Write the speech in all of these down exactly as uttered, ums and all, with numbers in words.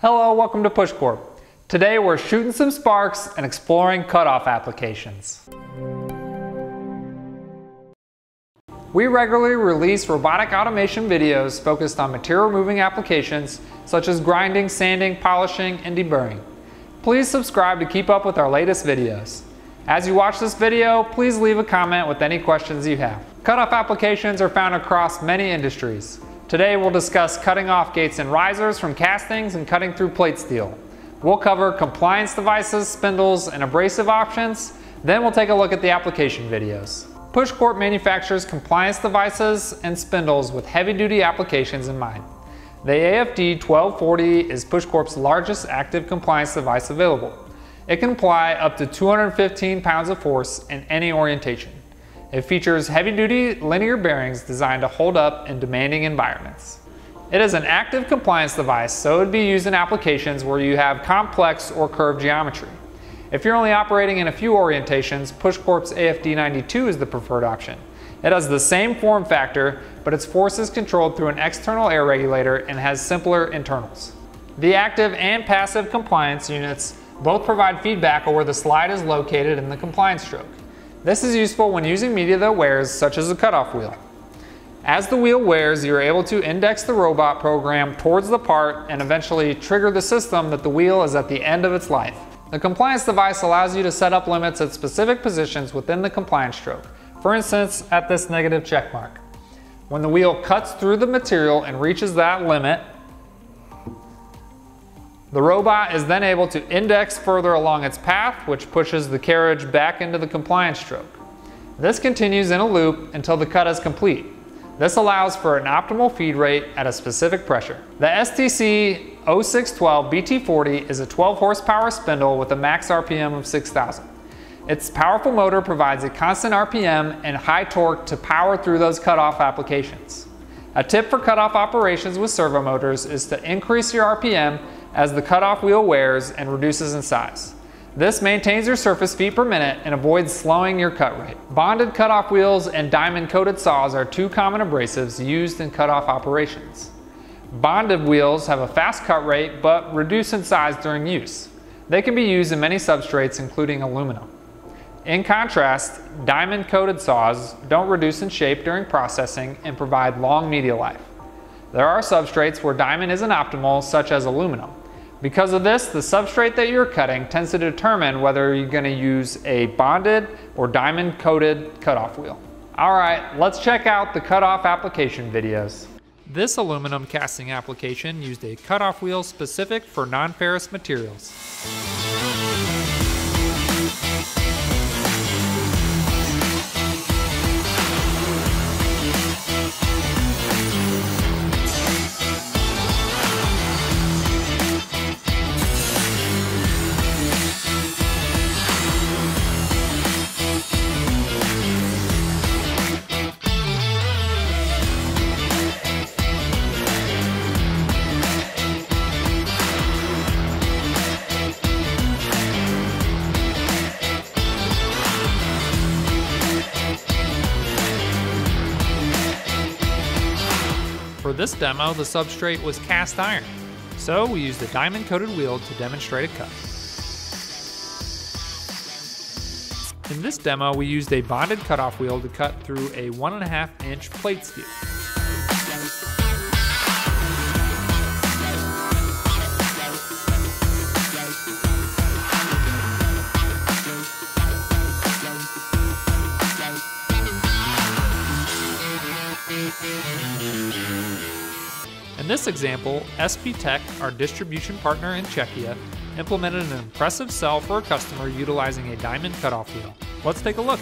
Hello, welcome to PushCorp. Today we're shooting some sparks and exploring cutoff applications. We regularly release robotic automation videos focused on material removing applications such as grinding, sanding, polishing, and deburring. Please subscribe to keep up with our latest videos. As you watch this video, please leave a comment with any questions you have. Cutoff applications are found across many industries. Today we'll discuss cutting off gates and risers from castings and cutting through plate steel. We'll cover compliance devices, spindles, and abrasive options. Then we'll take a look at the application videos. PushCorp manufactures compliance devices and spindles with heavy-duty applications in mind. The A F D twelve forty is PushCorp's largest active compliance device available. It can apply up to two hundred fifteen pounds of force in any orientation. It features heavy-duty linear bearings designed to hold up in demanding environments. It is an active compliance device, so it would be used in applications where you have complex or curved geometry. If you're only operating in a few orientations, PushCorp's A F D ninety-two is the preferred option. It has the same form factor, but its force is controlled through an external air regulator and has simpler internals. The active and passive compliance units both provide feedback on where the slide is located in the compliance stroke. This is useful when using media that wears, such as a cutoff wheel. As the wheel wears, you are able to index the robot program towards the part and eventually trigger the system that the wheel is at the end of its life. The compliance device allows you to set up limits at specific positions within the compliance stroke. For instance, at this negative check mark. When the wheel cuts through the material and reaches that limit, the robot is then able to index further along its path, which pushes the carriage back into the compliance stroke. This continues in a loop until the cut is complete. This allows for an optimal feed rate at a specific pressure. The S T C zero six one two B T forty is a twelve horsepower spindle with a max R P M of six thousand. Its powerful motor provides a constant R P M and high torque to power through those cutoff applications. A tip for cutoff operations with servo motors is to increase your R P M as the cutoff wheel wears and reduces in size. This maintains your surface feet per minute and avoids slowing your cut rate. Bonded cutoff wheels and diamond coated saws are two common abrasives used in cutoff operations. Bonded wheels have a fast cut rate but reduce in size during use. They can be used in many substrates including aluminum. In contrast, diamond coated saws don't reduce in shape during processing and provide long media life. There are substrates where diamond isn't optimal, such as aluminum. Because of this, the substrate that you're cutting tends to determine whether you're going to use a bonded or diamond coated cutoff wheel. Alright, let's check out the cutoff application videos. This aluminum casting application used a cutoff wheel specific for non-ferrous materials. For this demo, the substrate was cast iron, so we used a diamond coated wheel to demonstrate a cut. In this demo, we used a bonded cutoff wheel to cut through a one and a half inch plate steel. In this example, S P Tech, our distribution partner in Czechia, implemented an impressive sell for a customer utilizing a diamond cutoff wheel. Let's take a look.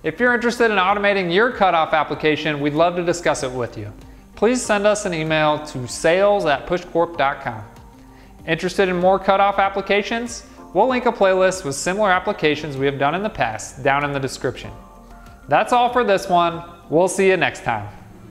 If you're interested in automating your cutoff application, we'd love to discuss it with you. Please send us an email to sales at pushcorp dot com. Interested in more cutoff applications? We'll link a playlist with similar applications we have done in the past down in the description. That's all for this one. We'll see you next time.